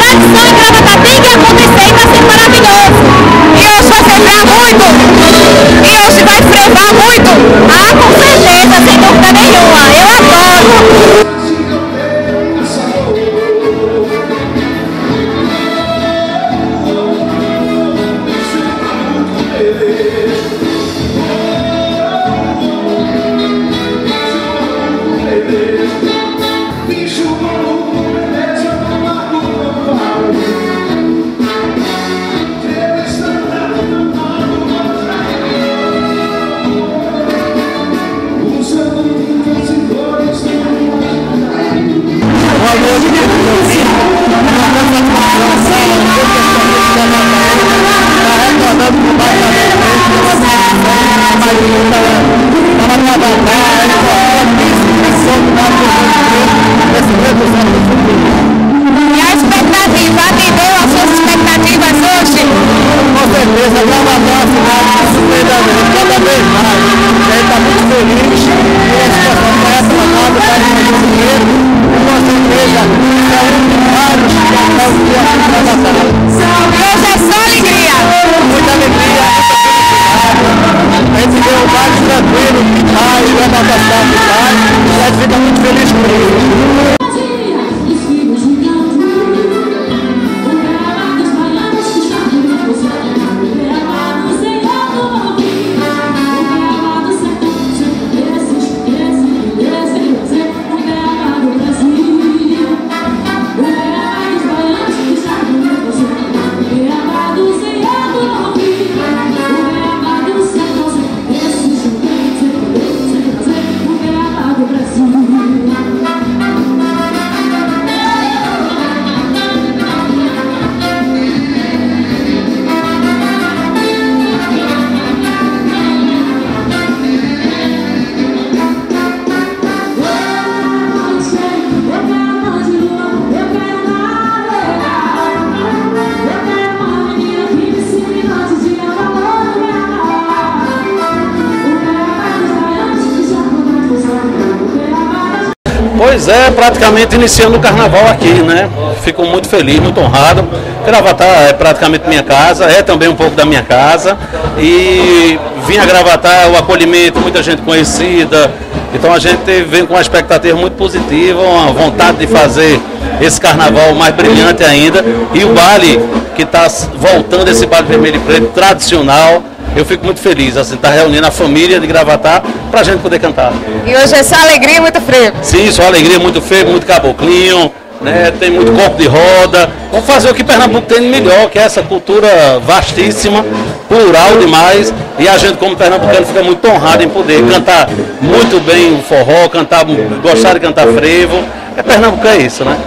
tradição em Gravatá tem que acontecer e está sendo maravilhoso. E hoje vai frevar muito. E hoje vai frevar muito. Ah, com certeza, sem dúvida nenhuma. Eu adoro. E a expectativa, atendeu às suas expectativas hoje? Com certeza, Gravatá é uma cidade surpreendente, cada vez mais. A gente está muito feliz e a situação está atrasada, está fazendo dinheiro. E com certeza, é um dos vários que está o dia aqui em Gravatá. E hoje é só alegria. Muita alegria, muita felicidade. A gente vê o bairro tranquilo, que paz, Gravatá está em paz. E a gente fica muito feliz por isso. Pois é, praticamente iniciando o carnaval aqui, né? Fico muito feliz, muito honrado. Gravatá é praticamente minha casa, é também um pouco da minha casa. E vim a Gravatá, o acolhimento, muita gente conhecida. Então a gente vem com uma expectativa muito positiva, uma vontade de fazer esse carnaval mais brilhante ainda. E o baile que está voltando, esse baile vermelho e preto tradicional. Eu fico muito feliz, assim, estar reunindo a família de Gravatá para a gente poder cantar. E hoje é só alegria e muito frevo. Sim, só alegria, muito frevo, muito caboclinho, né? Tem muito corpo de roda. Vamos fazer o que Pernambuco tem de melhor, que é essa cultura vastíssima, plural demais. E a gente, como pernambucano, fica muito honrado em poder cantar muito bem o forró, gostar de cantar frevo. Pernambuco é isso, né?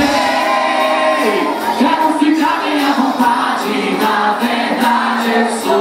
Quero ficar bem à vontade, na verdade eu sou